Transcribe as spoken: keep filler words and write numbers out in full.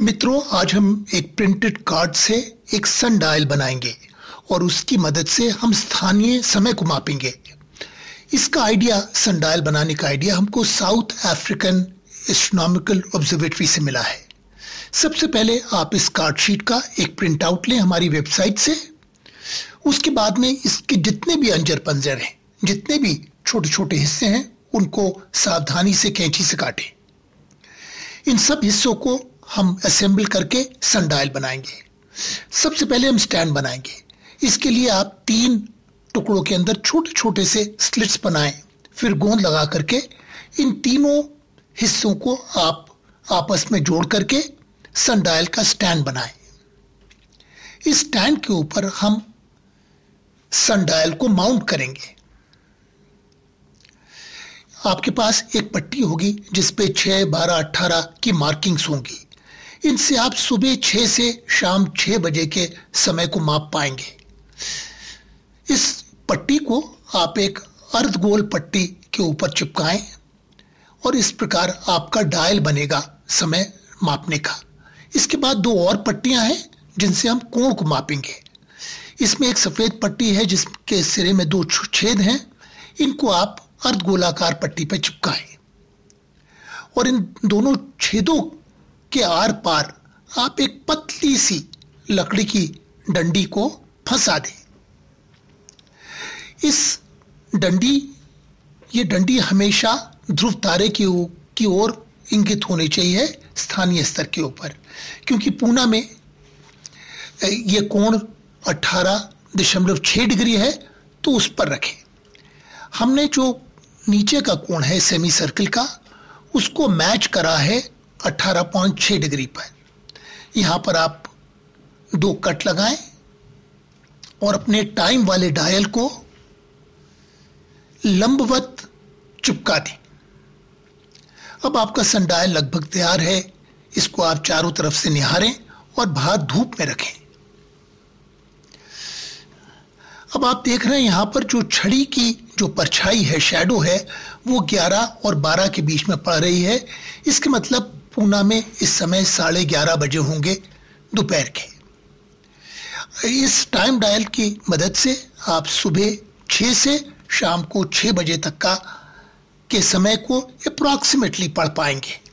मित्रों, आज हम एक प्रिंटेड कार्ड से एक सन डायल बनाएंगे और उसकी मदद से हम स्थानीय समय को मापेंगे। इसका आइडिया, सन डायल बनाने का आइडिया हमको साउथ अफ्रीकन एस्ट्रोनॉमिकल ऑब्जर्वेटरी से मिला है। सबसे पहले आप इस कार्ड शीट का एक प्रिंट आउट लें हमारी वेबसाइट से। उसके बाद में इसके जितने भी अंजर पंजर हैं, जितने भी छोटे छोटे हिस्से हैं, उनको सावधानी से कैंची से काटें। इन सब हिस्सों को हम असेंबल करके सन डायल बनाएंगे। सबसे पहले हम स्टैंड बनाएंगे। इसके लिए आप तीन टुकड़ों के अंदर छोटे छोटे से स्लिट्स बनाएं, फिर गोंद लगा करके इन तीनों हिस्सों को आप आपस में जोड़ करके सन डायल का स्टैंड बनाएं। इस स्टैंड के ऊपर हम सन डायल को माउंट करेंगे। आपके पास एक पट्टी होगी जिसपे छह, बारह, अठारह की मार्किंग्स होंगी। इनसे आप सुबह छह से शाम छह बजे के समय को माप पाएंगे। इस पट्टी को आप एक अर्धगोल पट्टी के ऊपर चिपकाएं और इस प्रकार आपका डायल बनेगा समय मापने का। इसके बाद दो और पट्टियां हैं जिनसे हम कोण को मापेंगे। इसमें एक सफेद पट्टी है जिसके सिरे में दो छेद हैं। इनको आप अर्धगोलाकार पट्टी पर चिपकाएं और इन दोनों छेदों के आर पार आप एक पतली सी लकड़ी की डंडी को फंसा दें। इस डंडी ये डंडी हमेशा ध्रुव तारे की की ओर इंगित होनी चाहिए स्थानीय स्तर के ऊपर, क्योंकि पूना में ये कोण अठारह दशमलव छह डिग्री है, तो उस पर रखें। हमने जो नीचे का कोण है सेमी सर्कल का, उसको मैच करा है अठारह पॉइंट छह डिग्री पर। यहां पर आप दो कट लगाएं और अपने टाइम वाले डायल को लंबवत चिपका दें। अब आपका सन डायल लगभग तैयार है। इसको आप चारों तरफ से निहारें और बाहर धूप में रखें। अब आप देख रहे हैं यहां पर जो छड़ी की जो परछाई है, शैडो है, वो ग्यारह और बारह के बीच में पड़ रही है। इसके मतलब पूना में इस समय साढ़े ग्यारह बजे होंगे दोपहर के। इस टाइम डायल की मदद से आप सुबह छह से शाम को छह बजे तक का के समय को अप्रॉक्सीमेटली पढ़ पाएंगे।